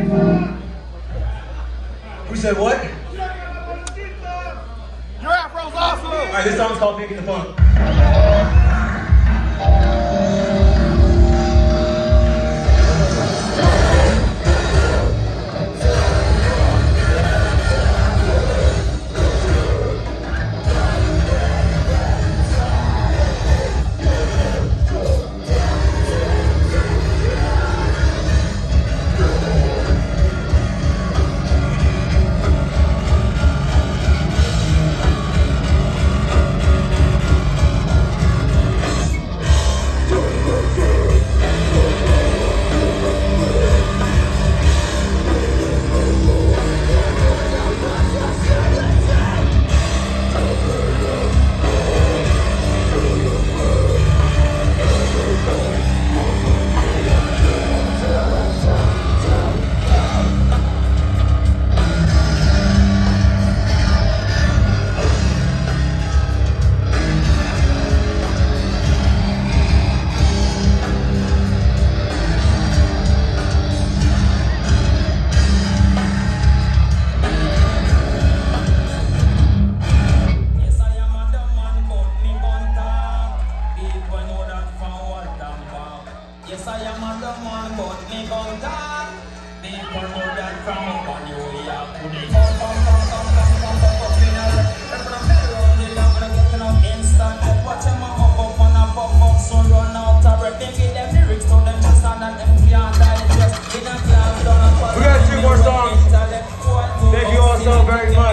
Who said what? Your afro's awesome. Alright, this song's called Faking the Funk. Yes, I am a dumb man, but me gon' talk. People know that from up on New York. Instant, watch them up on a pop soon run out of breath. They give them lyrics to them just and that them can't digest. In a class, done a We got 2 more songs. Thank you all so very much.